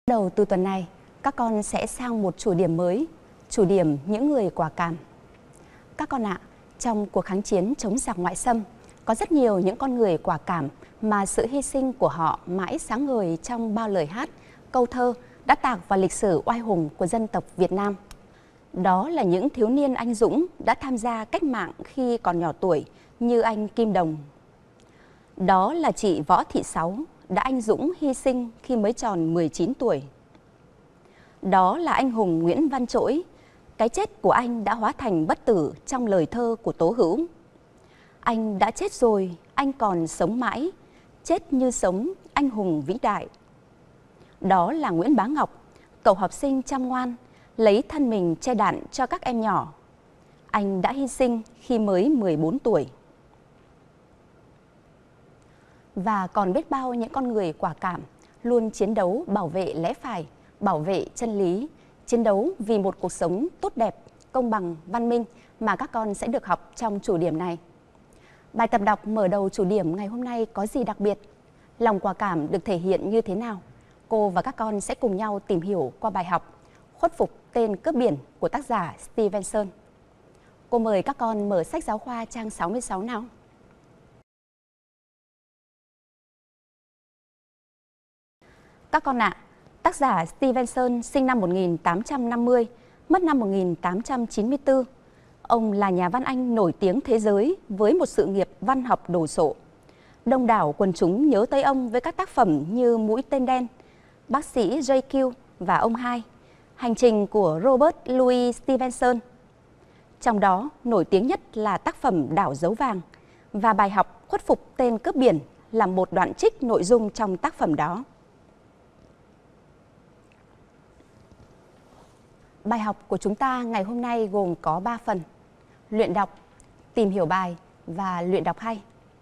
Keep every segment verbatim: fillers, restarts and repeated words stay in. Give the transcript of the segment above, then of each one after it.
Đầu từ tuần này, các con sẽ sang một chủ điểm mới, chủ điểm những người quả cảm. Các con ạ, trong cuộc kháng chiến chống giặc ngoại xâm, có rất nhiều những con người quả cảm mà sự hy sinh của họ mãi sáng ngời trong bao lời hát, câu thơ đã tạc vào lịch sử oai hùng của dân tộc Việt Nam. Đó là những thiếu niên anh dũng đã tham gia cách mạng khi còn nhỏ tuổi như anh Kim Đồng. Đó là chị Võ Thị Sáu đã anh dũng hy sinh khi mới tròn mười chín tuổi. Đó là anh hùng Nguyễn Văn Trỗi, cái chết của anh đã hóa thành bất tử trong lời thơ của Tố Hữu. Anh đã chết rồi, anh còn sống mãi, chết như sống, anh hùng vĩ đại. Đó là Nguyễn Bá Ngọc, cậu học sinh chăm ngoan, lấy thân mình che đạn cho các em nhỏ. Anh đã hy sinh khi mới mười bốn tuổi. Và còn biết bao những con người quả cảm, luôn chiến đấu bảo vệ lẽ phải, bảo vệ chân lý, chiến đấu vì một cuộc sống tốt đẹp, công bằng, văn minh mà các con sẽ được học trong chủ điểm này. Bài tập đọc mở đầu chủ điểm ngày hôm nay có gì đặc biệt? Lòng quả cảm được thể hiện như thế nào? Cô và các con sẽ cùng nhau tìm hiểu qua bài học Khuất phục tên cướp biển của tác giả Stevenson. Cô mời các con mở sách giáo khoa trang sáu mươi sáu nào. Các con ạ, tác giả Stevenson sinh năm một nghìn tám trăm năm mươi, mất năm một nghìn tám trăm chín mươi tư. Ông là nhà văn Anh nổi tiếng thế giới với một sự nghiệp văn học đồ sộ. Đông đảo quần chúng nhớ tới ông với các tác phẩm như Mũi tên đen, Bác sĩ J Q và Ông Hai, Hành trình của Robert Louis Stevenson. Trong đó, nổi tiếng nhất là tác phẩm Đảo dấu vàng và bài học Khuất phục tên cướp biển là một đoạn trích nội dung trong tác phẩm đó. Bài học của chúng ta ngày hôm nay gồm có ba phần: luyện đọc, tìm hiểu bài và luyện đọc hay.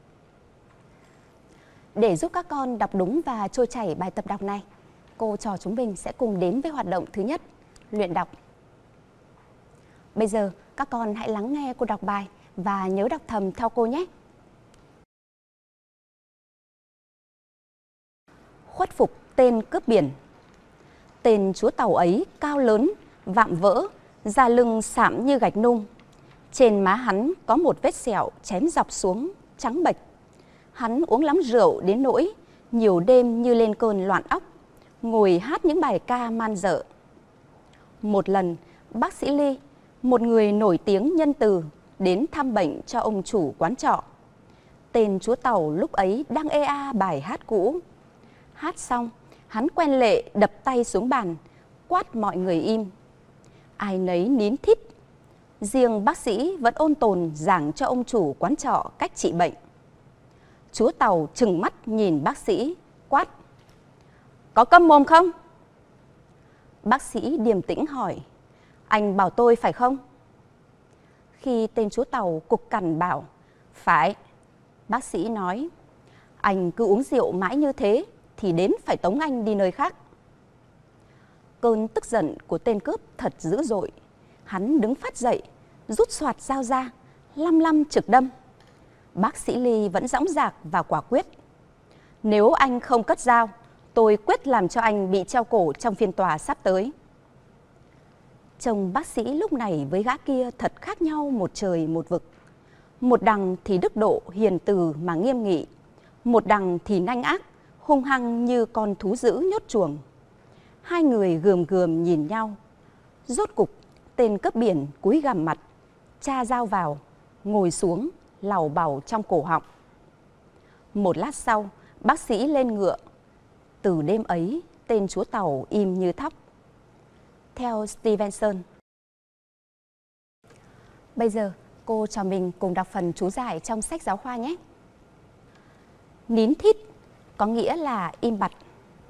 Để giúp các con đọc đúng và trôi chảy bài tập đọc này, cô trò chúng mình sẽ cùng đến với hoạt động thứ nhất, luyện đọc. Bây giờ, các con hãy lắng nghe cô đọc bài và nhớ đọc thầm theo cô nhé. Khuất phục tên cướp biển. Tên chúa tàu ấy cao lớn, vạm vỡ, da lưng sạm như gạch nung. Trên má hắn có một vết sẹo chém dọc xuống, trắng bệch. Hắn uống lắm rượu đến nỗi nhiều đêm như lên cơn loạn óc, ngồi hát những bài ca man dợ. Một lần, bác sĩ Ly, một người nổi tiếng nhân từ, đến thăm bệnh cho ông chủ quán trọ. Tên chúa tàu lúc ấy đang ê a bài hát cũ. Hát xong, hắn quen lệ đập tay xuống bàn, quát mọi người im. Ai nấy nín thít. Riêng bác sĩ vẫn ôn tồn giảng cho ông chủ quán trọ cách trị bệnh. Chúa tàu trừng mắt nhìn bác sĩ, quát: "Có câm mồm không?" Bác sĩ điềm tĩnh hỏi: "Anh bảo tôi phải không?" Khi tên chúa tàu cục cằn bảo: "Phải." Bác sĩ nói: "Anh cứ uống rượu mãi như thế thì đến phải tống anh đi nơi khác." Cơn tức giận của tên cướp thật dữ dội. Hắn đứng phát dậy, rút xoạt dao ra, lăm lăm trực đâm. Bác sĩ Ly vẫn dõng dạc và quả quyết: "Nếu anh không cất dao, tôi quyết làm cho anh bị treo cổ trong phiên tòa sắp tới." Chồng bác sĩ lúc này với gã kia thật khác nhau một trời một vực. Một đằng thì đức độ hiền từ mà nghiêm nghị, một đằng thì nanh ác, hung hăng như con thú dữ nhốt chuồng. Hai người gườm gườm nhìn nhau. Rốt cục, tên cướp biển cúi gằm mặt, tra dao vào, ngồi xuống, làu bàu trong cổ họng. Một lát sau, bác sĩ lên ngựa. Từ đêm ấy, tên chúa tàu im như thóc. Theo Stevenson. Bây giờ, cô trò mình cùng đọc phần chú giải trong sách giáo khoa nhé. Nín thít có nghĩa là im bặt.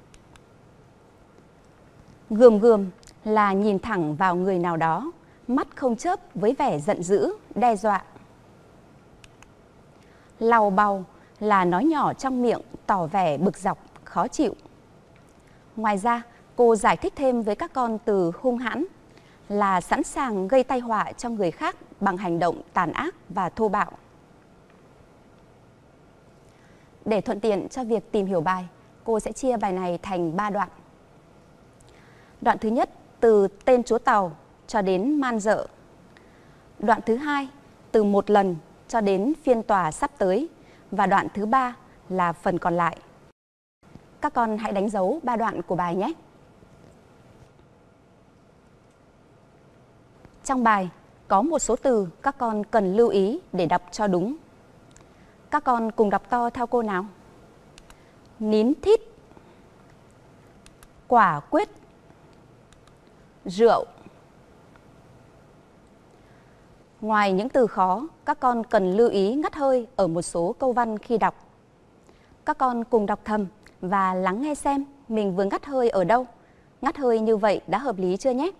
Gườm gườm là nhìn thẳng vào người nào đó, mắt không chớp với vẻ giận dữ, đe dọa. Làu bàu là nói nhỏ trong miệng, tỏ vẻ bực dọc, khó chịu. Ngoài ra, cô giải thích thêm với các con từ hung hãn là sẵn sàng gây tai họa cho người khác bằng hành động tàn ác và thô bạo. Để thuận tiện cho việc tìm hiểu bài, cô sẽ chia bài này thành ba đoạn. Đoạn thứ nhất từ tên chúa tàu cho đến man dợ. Đoạn thứ hai từ một lần cho đến phiên tòa sắp tới. Và đoạn thứ ba là phần còn lại. Các con hãy đánh dấu ba đoạn của bài nhé. Trong bài có một số từ các con cần lưu ý để đọc cho đúng. Các con cùng đọc to theo cô nào. Nín thít, quả quyết, rượu. Ngoài những từ khó, các con cần lưu ý ngắt hơi ở một số câu văn khi đọc. Các con cùng đọc thầm và lắng nghe xem mình vừa ngắt hơi ở đâu. Ngắt hơi như vậy đã hợp lý chưa nhé?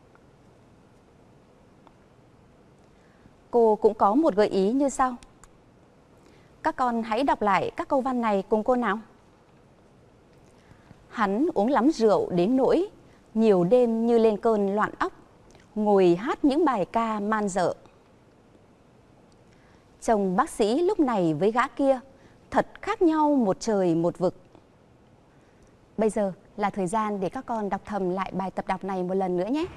Cô cũng có một gợi ý như sau. Các con hãy đọc lại các câu văn này cùng cô nào. Hắn uống lắm rượu đến nỗi nhiều đêm như lên cơn loạn óc, ngồi hát những bài ca man dợ. Chồng bác sĩ lúc này với gã kia thật khác nhau một trời một vực. Bây giờ là thời gian để các con đọc thầm lại bài tập đọc này một lần nữa nhé.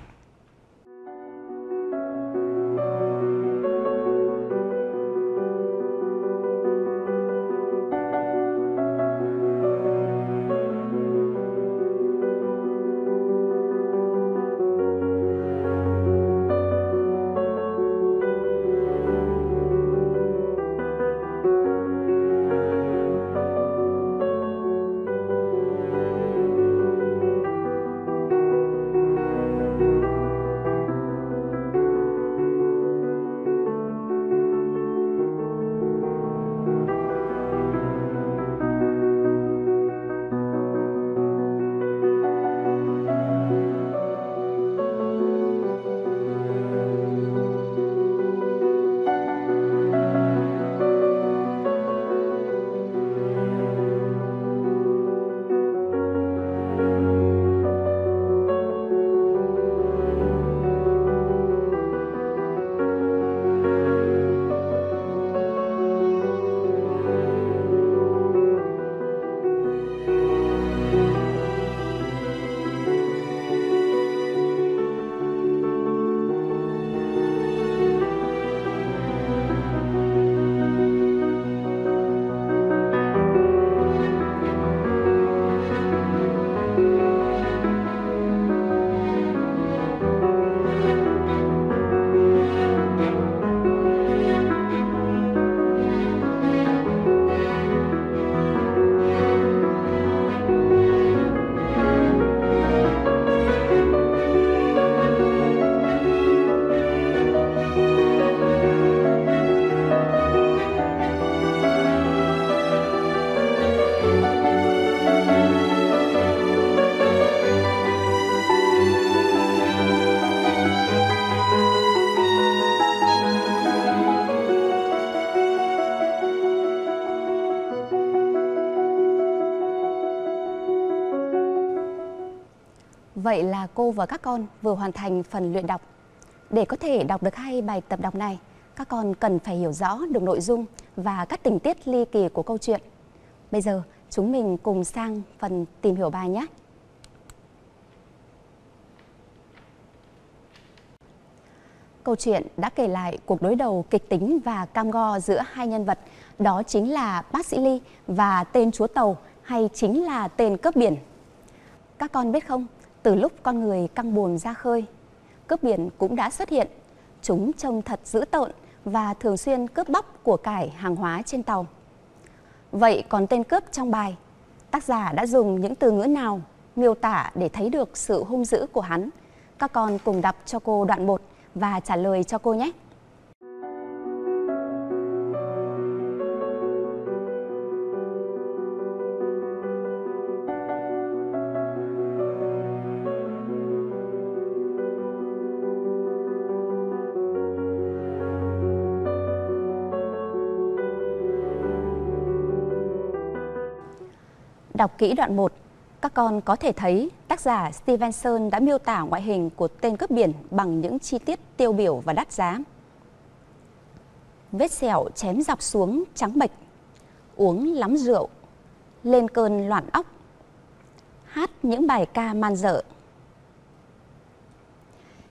Vậy là cô và các con vừa hoàn thành phần luyện đọc. Để có thể đọc được hay bài tập đọc này, các con cần phải hiểu rõ được nội dung và các tình tiết ly kỳ của câu chuyện. Bây giờ chúng mình cùng sang phần tìm hiểu bài nhé. Câu chuyện đã kể lại cuộc đối đầu kịch tính và cam go giữa hai nhân vật, đó chính là bác sĩ Ly và tên chúa tàu hay chính là tên cướp biển. Các con biết không, từ lúc con người căng buồm ra khơi, cướp biển cũng đã xuất hiện. Chúng trông thật dữ tợn và thường xuyên cướp bóc của cải hàng hóa trên tàu. Vậy còn tên cướp trong bài, tác giả đã dùng những từ ngữ nào miêu tả để thấy được sự hung dữ của hắn? Các con cùng đọc cho cô đoạn một và trả lời cho cô nhé. Đọc kỹ đoạn một, các con có thể thấy tác giả Stevenson đã miêu tả ngoại hình của tên cướp biển bằng những chi tiết tiêu biểu và đắt giá. Vết sẹo chém dọc xuống trắng bệch, uống lắm rượu, lên cơn loạn óc, hát những bài ca man dợ.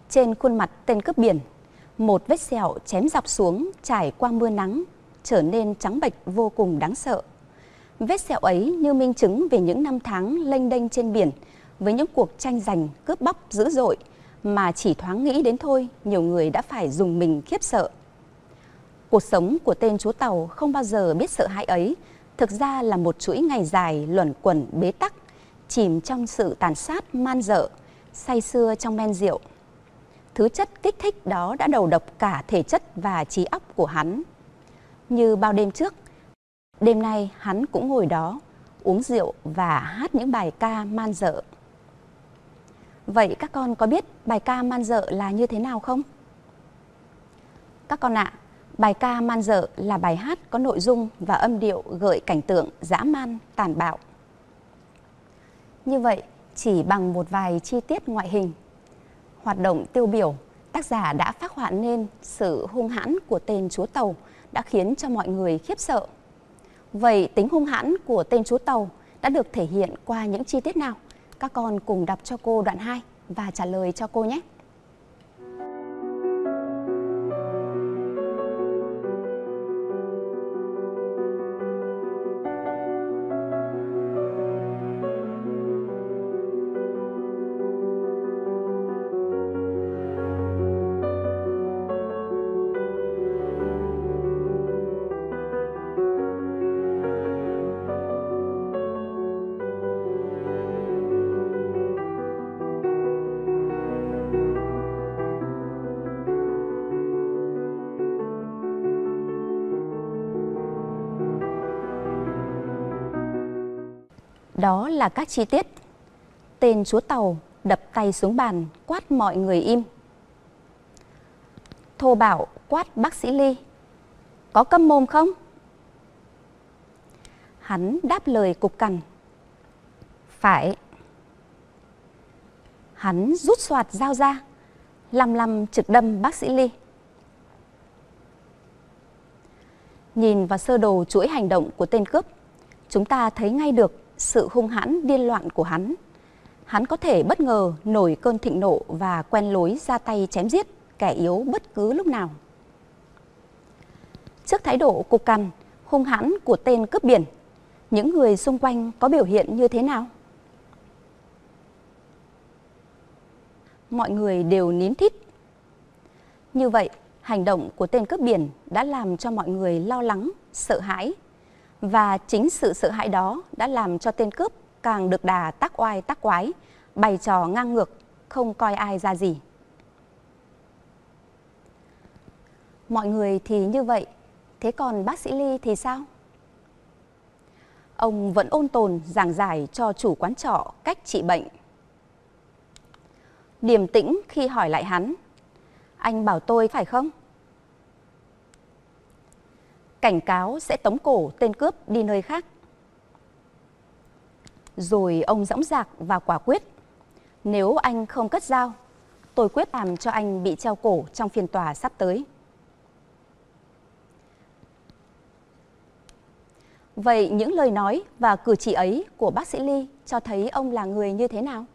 Trên khuôn mặt tên cướp biển, một vết sẹo chém dọc xuống trải qua mưa nắng, trở nên trắng bệch vô cùng đáng sợ. Vết sẹo ấy như minh chứng về những năm tháng lênh đênh trên biển với những cuộc tranh giành cướp bóc dữ dội mà chỉ thoáng nghĩ đến thôi, nhiều người đã phải dùng mình khiếp sợ. Cuộc sống của tên chúa tàu không bao giờ biết sợ hãi ấy, thực ra là một chuỗi ngày dài luẩn quẩn bế tắc, chìm trong sự tàn sát man dợ, say sưa trong men rượu. Thứ chất kích thích đó đã đầu độc cả thể chất và trí óc của hắn. Như bao đêm trước, đêm nay hắn cũng ngồi đó, uống rượu và hát những bài ca man dợ. Vậy các con có biết bài ca man dợ là như thế nào không? Các con ạ, bài ca man dợ là bài hát có nội dung và âm điệu gợi cảnh tượng dã man, tàn bạo. Như vậy, chỉ bằng một vài chi tiết ngoại hình, hoạt động tiêu biểu, tác giả đã phác họa nên sự hung hãn của tên chúa tàu đã khiến cho mọi người khiếp sợ. Vậy tính hung hãn của tên chúa tàu đã được thể hiện qua những chi tiết nào? Các con cùng đọc cho cô đoạn hai và trả lời cho cô nhé. Đó là các chi tiết. Tên chúa tàu đập tay xuống bàn, quát mọi người im. Thô bạo quát bác sĩ Ly: "Có câm mồm không?" Hắn đáp lời cục cằn: "Phải." Hắn rút xoạt dao ra, lăm lăm trực đâm bác sĩ Ly. Nhìn vào sơ đồ chuỗi hành động của tên cướp, chúng ta thấy ngay được sự hung hãn điên loạn của hắn. Hắn có thể bất ngờ nổi cơn thịnh nộ và quen lối ra tay chém giết kẻ yếu bất cứ lúc nào. Trước thái độ cục cằn, hung hãn của tên cướp biển, những người xung quanh có biểu hiện như thế nào? Mọi người đều nín thít. Như vậy, hành động của tên cướp biển đã làm cho mọi người lo lắng, sợ hãi. Và chính sự sợ hãi đó đã làm cho tên cướp càng được đà tác oai tác quái, bày trò ngang ngược, không coi ai ra gì. Mọi người thì như vậy, thế còn bác sĩ Ly thì sao? Ông vẫn ôn tồn giảng giải cho chủ quán trọ cách trị bệnh. Điềm tĩnh khi hỏi lại hắn: "Anh bảo tôi phải không?" Cảnh cáo sẽ tống cổ tên cướp đi nơi khác. Rồi ông dõng dạc và quả quyết: "Nếu anh không cất dao, tôi quyết làm cho anh bị treo cổ trong phiên tòa sắp tới." Vậy những lời nói và cử chỉ ấy của bác sĩ Ly cho thấy ông là người như thế nào?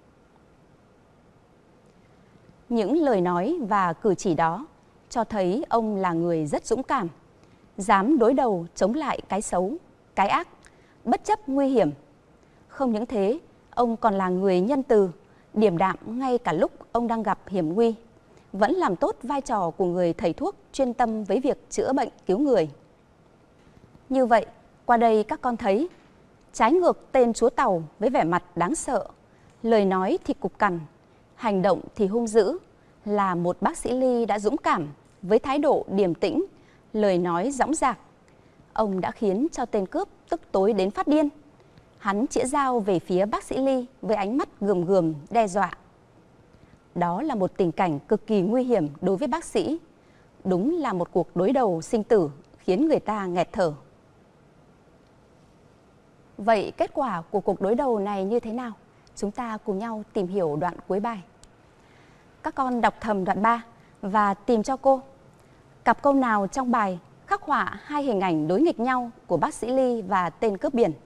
Những lời nói và cử chỉ đó cho thấy ông là người rất dũng cảm, dám đối đầu chống lại cái xấu, cái ác, bất chấp nguy hiểm. Không những thế, ông còn là người nhân từ, điềm đạm ngay cả lúc ông đang gặp hiểm nguy, vẫn làm tốt vai trò của người thầy thuốc chuyên tâm với việc chữa bệnh cứu người. Như vậy, qua đây các con thấy, trái ngược tên chúa tàu với vẻ mặt đáng sợ, lời nói thì cục cằn, hành động thì hung dữ, là một bác sĩ Ly đã dũng cảm với thái độ điềm tĩnh, lời nói dõng dạc. Ông đã khiến cho tên cướp tức tối đến phát điên. Hắn chĩa dao về phía bác sĩ Ly với ánh mắt gườm gườm đe dọa. Đó là một tình cảnh cực kỳ nguy hiểm đối với bác sĩ. Đúng là một cuộc đối đầu sinh tử khiến người ta nghẹt thở. Vậy kết quả của cuộc đối đầu này như thế nào? Chúng ta cùng nhau tìm hiểu đoạn cuối bài. Các con đọc thầm đoạn ba và tìm cho cô cặp câu nào trong bài khắc họa hai hình ảnh đối nghịch nhau của bác sĩ Ly và tên cướp biển.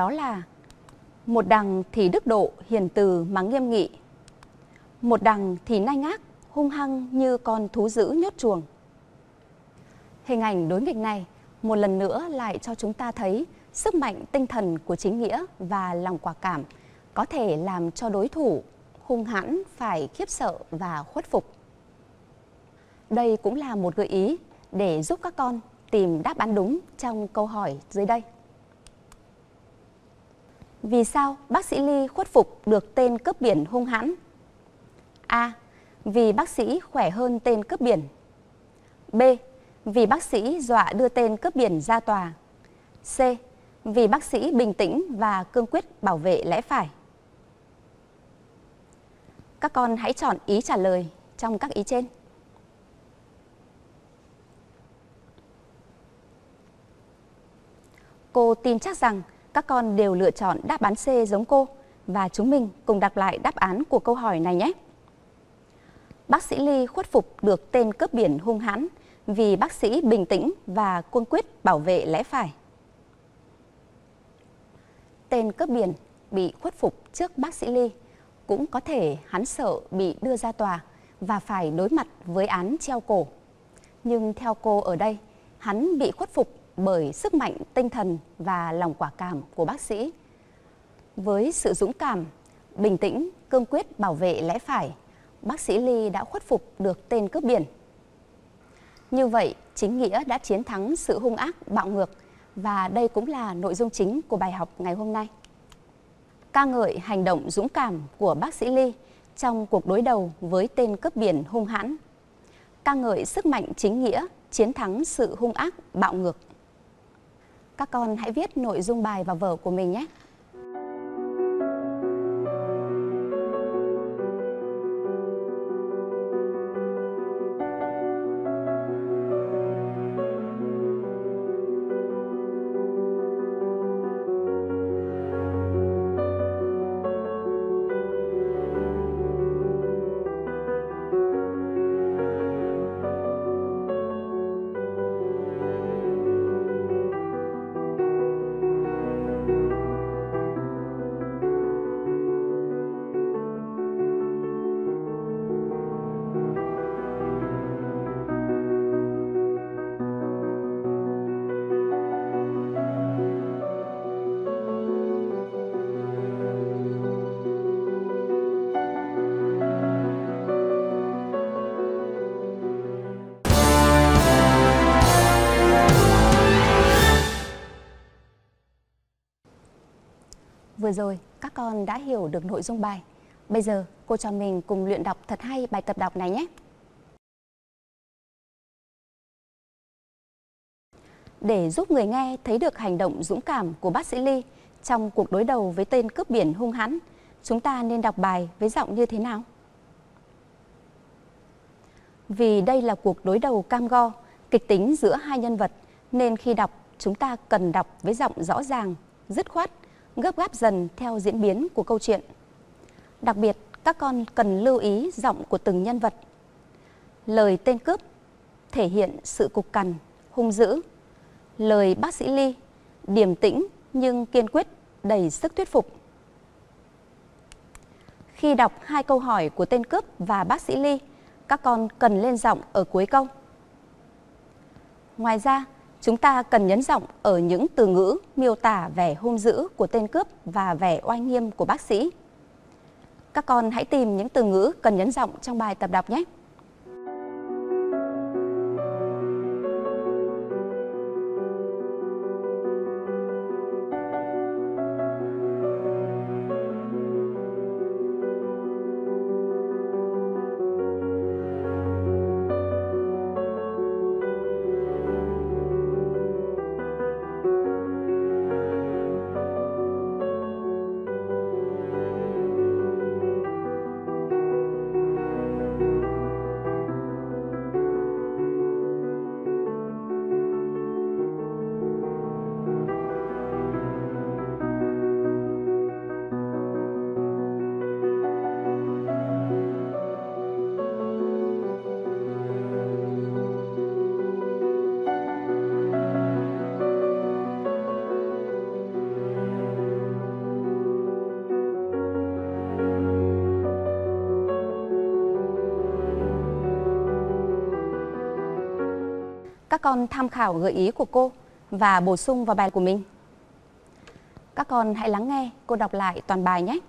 đó là: một đằng thì đức độ hiền từ mà nghiêm nghị, một đằng thì nanh ác hung hăng như con thú dữ nhốt chuồng. Hình ảnh đối nghịch này một lần nữa lại cho chúng ta thấy sức mạnh tinh thần của chính nghĩa và lòng quả cảm có thể làm cho đối thủ hung hãn phải khiếp sợ và khuất phục. Đây cũng là một gợi ý để giúp các con tìm đáp án đúng trong câu hỏi dưới đây. Vì sao bác sĩ Ly khuất phục được tên cướp biển hung hãn? A. Vì bác sĩ khỏe hơn tên cướp biển. B. Vì bác sĩ dọa đưa tên cướp biển ra tòa. C. Vì bác sĩ bình tĩnh và cương quyết bảo vệ lẽ phải. Các con hãy chọn ý trả lời trong các ý trên. Cô tin chắc rằng các con đều lựa chọn đáp án C giống cô, và chúng mình cùng đọc lại đáp án của câu hỏi này nhé. Bác sĩ Ly khuất phục được tên cướp biển hung hãn vì bác sĩ bình tĩnh và cương quyết bảo vệ lẽ phải. Tên cướp biển bị khuất phục trước bác sĩ Ly, cũng có thể hắn sợ bị đưa ra tòa và phải đối mặt với án treo cổ. Nhưng theo cô ở đây, hắn bị khuất phục bởi sức mạnh tinh thần và lòng quả cảm của bác sĩ. Với sự dũng cảm, bình tĩnh, cương quyết bảo vệ lẽ phải, bác sĩ Ly đã khuất phục được tên cướp biển. Như vậy, chính nghĩa đã chiến thắng sự hung ác, bạo ngược, và đây cũng là nội dung chính của bài học ngày hôm nay. Ca ngợi hành động dũng cảm của bác sĩ Ly trong cuộc đối đầu với tên cướp biển hung hãn. Ca ngợi sức mạnh chính nghĩa chiến thắng sự hung ác, bạo ngược. Các con hãy viết nội dung bài vào vở của mình nhé. Vừa rồi, các con đã hiểu được nội dung bài. Bây giờ, cô trò mình cùng luyện đọc thật hay bài tập đọc này nhé. Để giúp người nghe thấy được hành động dũng cảm của bác sĩ Ly trong cuộc đối đầu với tên cướp biển hung hãn, chúng ta nên đọc bài với giọng như thế nào? Vì đây là cuộc đối đầu cam go, kịch tính giữa hai nhân vật, nên khi đọc, chúng ta cần đọc với giọng rõ ràng, dứt khoát, gấp gáp dần theo diễn biến của câu chuyện. Đặc biệt, các con cần lưu ý giọng của từng nhân vật. Lời tên cướp thể hiện sự cục cằn, hung dữ. Lời bác sĩ Ly điềm tĩnh nhưng kiên quyết, đầy sức thuyết phục. Khi đọc hai câu hỏi của tên cướp và bác sĩ Ly, các con cần lên giọng ở cuối câu. Ngoài ra, chúng ta cần nhấn giọng ở những từ ngữ miêu tả vẻ hung dữ của tên cướp và vẻ oai nghiêm của bác sĩ. Các con hãy tìm những từ ngữ cần nhấn giọng trong bài tập đọc nhé. Các con tham khảo gợi ý của cô và bổ sung vào bài của mình. Các con hãy lắng nghe cô đọc lại toàn bài nhé.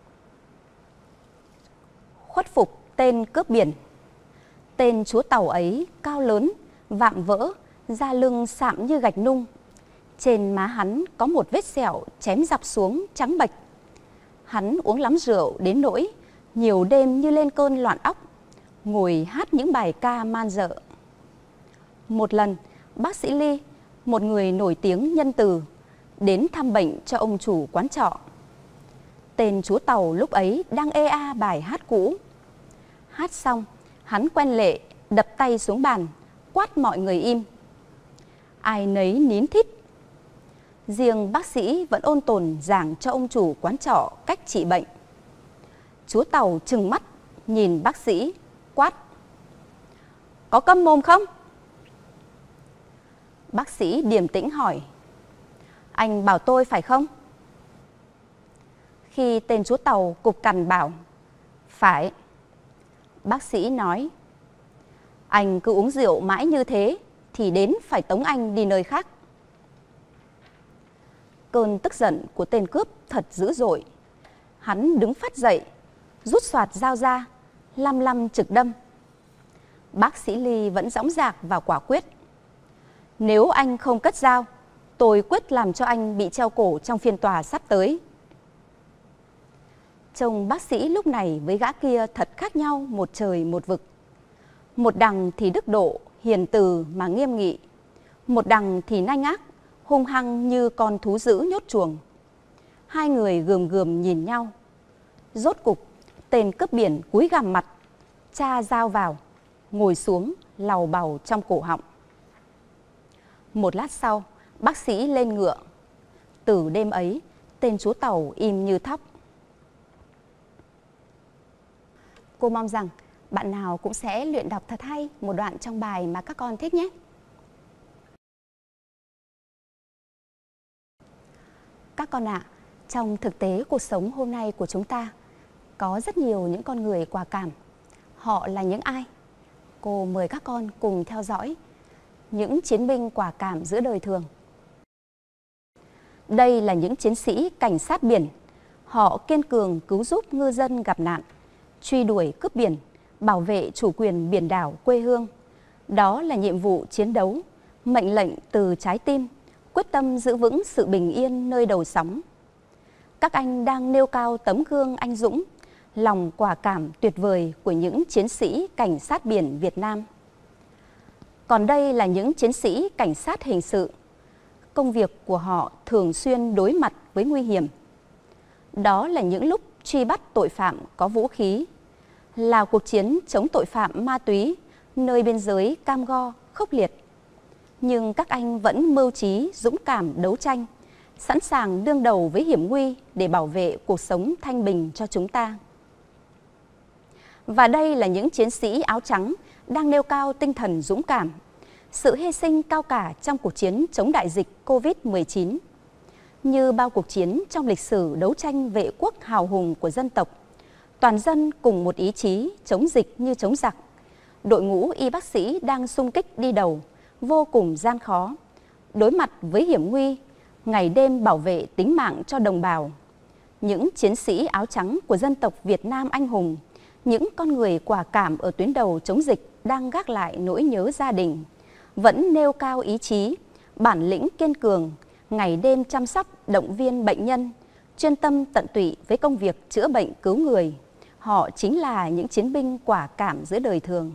Khuất phục tên cướp biển. Tên chúa tàu ấy cao lớn, vạm vỡ, da lưng sạm như gạch nung. Trên má hắn có một vết sẹo chém dọc xuống trắng bệch. Hắn uống lắm rượu đến nỗi nhiều đêm như lên cơn loạn óc, ngồi hát những bài ca man dợ. Một lần, bác sĩ Ly, một người nổi tiếng nhân từ, đến thăm bệnh cho ông chủ quán trọ. Tên chúa tàu lúc ấy đang ê a bài hát cũ. Hát xong, hắn quen lệ đập tay xuống bàn, quát mọi người im. Ai nấy nín thít. Riêng bác sĩ vẫn ôn tồn giảng cho ông chủ quán trọ cách trị bệnh. Chúa tàu trừng mắt, nhìn bác sĩ, quát. Có câm mồm không? Bác sĩ điềm tĩnh hỏi. Anh bảo tôi phải không? Khi tên chúa tàu cục cằn bảo. Phải. Bác sĩ nói. Anh cứ uống rượu mãi như thế thì đến phải tống anh đi nơi khác. Cơn tức giận của tên cướp thật dữ dội. Hắn đứng phát dậy, rút xoạt dao ra, lăm lăm trực đâm. Bác sĩ Ly vẫn dõng dạc và quả quyết. Nếu anh không cất dao, tôi quyết làm cho anh bị treo cổ trong phiên tòa sắp tới. Trông bác sĩ lúc này với gã kia thật khác nhau một trời một vực. Một đằng thì đức độ, hiền từ mà nghiêm nghị. Một đằng thì nanh ác, hung hăng như con thú dữ nhốt chuồng. Hai người gườm gườm nhìn nhau. Rốt cục, tên cướp biển cúi gằm mặt, tra dao vào, ngồi xuống làu bàu trong cổ họng. Một lát sau, bác sĩ lên ngựa. Từ đêm ấy, tên chúa tàu im như thóc. Cô mong rằng bạn nào cũng sẽ luyện đọc thật hay một đoạn trong bài mà các con thích nhé. Các con ạ, à, trong thực tế cuộc sống hôm nay của chúng ta, có rất nhiều những con người quả cảm. Họ là những ai? Cô mời các con cùng theo dõi những chiến binh quả cảm giữa đời thường. Đây là những chiến sĩ cảnh sát biển. Họ kiên cường cứu giúp ngư dân gặp nạn, truy đuổi cướp biển, bảo vệ chủ quyền biển đảo quê hương. Đó là nhiệm vụ chiến đấu, mệnh lệnh từ trái tim, quyết tâm giữ vững sự bình yên nơi đầu sóng. Các anh đang nêu cao tấm gương anh dũng, lòng quả cảm tuyệt vời của những chiến sĩ cảnh sát biển Việt Nam. Còn đây là những chiến sĩ cảnh sát hình sự. Công việc của họ thường xuyên đối mặt với nguy hiểm. Đó là những lúc truy bắt tội phạm có vũ khí, là cuộc chiến chống tội phạm ma túy nơi biên giới cam go, khốc liệt. Nhưng các anh vẫn mưu trí, dũng cảm đấu tranh, sẵn sàng đương đầu với hiểm nguy để bảo vệ cuộc sống thanh bình cho chúng ta. Và đây là những chiến sĩ áo trắng đang nêu cao tinh thần dũng cảm, sự hy sinh cao cả trong cuộc chiến chống đại dịch Covid mười chín. Như bao cuộc chiến trong lịch sử đấu tranh vệ quốc hào hùng của dân tộc, toàn dân cùng một ý chí chống dịch như chống giặc. Đội ngũ y bác sĩ đang xung kích đi đầu, vô cùng gian khó, đối mặt với hiểm nguy, ngày đêm bảo vệ tính mạng cho đồng bào. Những chiến sĩ áo trắng của dân tộc Việt Nam anh hùng, những con người quả cảm ở tuyến đầu chống dịch đang gác lại nỗi nhớ gia đình, vẫn nêu cao ý chí, bản lĩnh kiên cường, ngày đêm chăm sóc, động viên bệnh nhân, chuyên tâm tận tụy với công việc chữa bệnh cứu người. Họ chính là những chiến binh quả cảm giữa đời thường.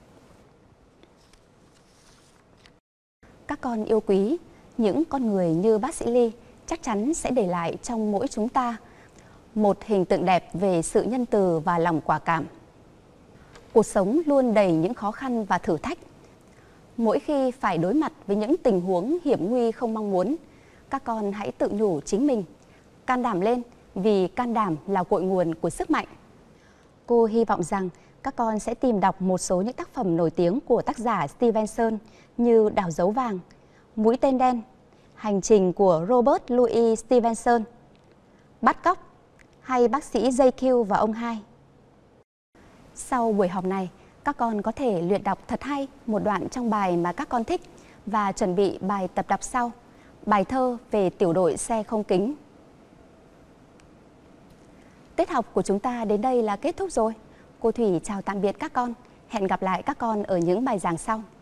Các con yêu quý, những con người như bác sĩ Ly chắc chắn sẽ để lại trong mỗi chúng ta một hình tượng đẹp về sự nhân từ và lòng quả cảm. Cuộc sống luôn đầy những khó khăn và thử thách. Mỗi khi phải đối mặt với những tình huống hiểm nguy không mong muốn, các con hãy tự nhủ chính mình, can đảm lên vì can đảm là cội nguồn của sức mạnh. Cô hy vọng rằng các con sẽ tìm đọc một số những tác phẩm nổi tiếng của tác giả Stevenson như Đảo dấu vàng, Mũi tên đen, Hành trình của Robert Louis Stevenson, Bắt cóc hay Bác sĩ gi kiu và ông hai. Sau buổi học này, Các con có thể luyện đọc thật hay một đoạn trong bài mà các con thích và chuẩn bị bài tập đọc sau, bài thơ về tiểu đội xe không kính. Tiết học của chúng ta đến đây là kết thúc rồi. Cô Thủy chào tạm biệt các con. Hẹn gặp lại các con ở những bài giảng sau.